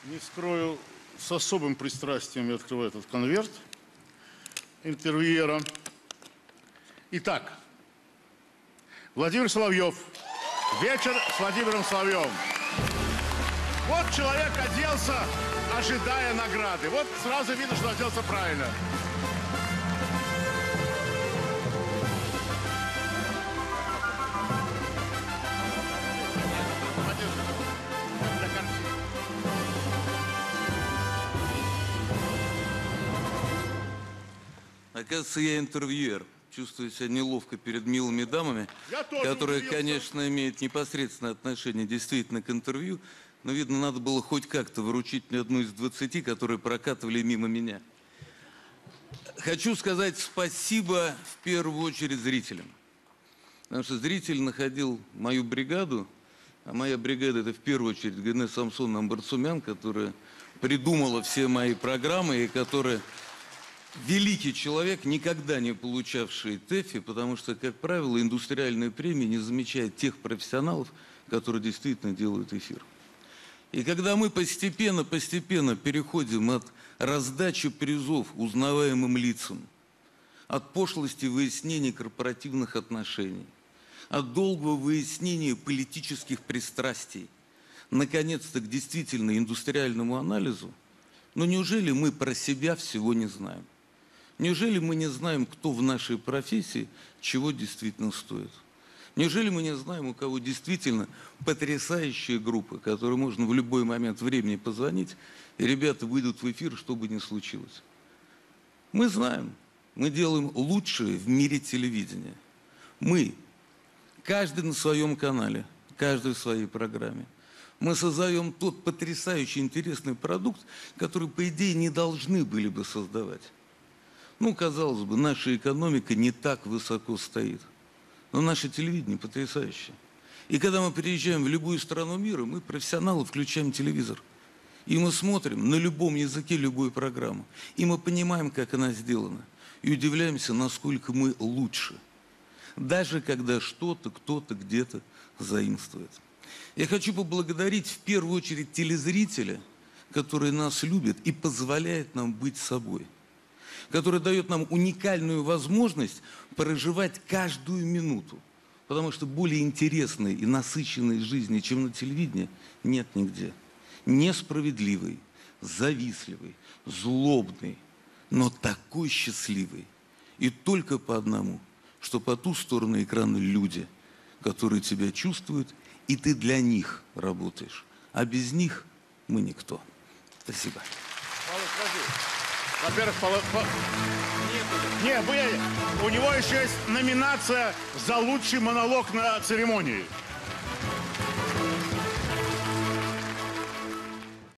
Не скрою, с особым пристрастием я открываю этот конверт интервьюера. Итак, Владимир Соловьев. Вечер с Владимиром Соловьевым. Вот человек оделся, ожидая награды. Вот сразу видно, что оделся правильно. Оказывается, я интервьюер. Чувствую себя неловко перед милыми дамами, которые, конечно, имеют непосредственное отношение действительно к интервью, но, видно, надо было хоть как-то выручить мне одну из 20, которые прокатывали мимо меня. Хочу сказать спасибо в первую очередь зрителям. Потому что зритель находил мою бригаду, а моя бригада — это в первую очередь Гене Самсон Амбарцумян, которая придумала все мои программы и которая... Великий человек, никогда не получавший ТЭФИ, потому что, как правило, индустриальные премии не замечают тех профессионалов, которые действительно делают эфир. И когда мы постепенно переходим от раздачи призов узнаваемым лицам, от пошлости выяснения корпоративных отношений, от долгого выяснения политических пристрастий, наконец-то к действительно индустриальному анализу, но неужели мы про себя всего не знаем? Неужели мы не знаем, кто в нашей профессии чего действительно стоит? Неужели мы не знаем, у кого действительно потрясающие группы, которые можно в любой момент времени позвонить, и ребята выйдут в эфир, что бы ни случилось? Мы знаем, мы делаем лучшее в мире телевидения. Мы, каждый на своем канале, каждый в своей программе. Мы создаем тот потрясающий интересный продукт, который, по идее, не должны были бы создавать. Ну, казалось бы, наша экономика не так высоко стоит. Но наше телевидение потрясающее. И когда мы приезжаем в любую страну мира, мы, профессионалы, включаем телевизор. И мы смотрим на любом языке любую программу. И мы понимаем, как она сделана. И удивляемся, насколько мы лучше. Даже когда что-то, кто-то где-то заимствует. Я хочу поблагодарить в первую очередь телезрителя, который нас любит и позволяет нам быть собой. Который дает нам уникальную возможность проживать каждую минуту. Потому что более интересной и насыщенной жизни, чем на телевидении, нет нигде. Несправедливый, завистливый, злобный, но такой счастливый. И только по одному, что по ту сторону экрана люди, которые тебя чувствуют, и ты для них работаешь. А без них мы никто. Спасибо. Во-первых, у него еще есть номинация за лучший монолог на церемонии.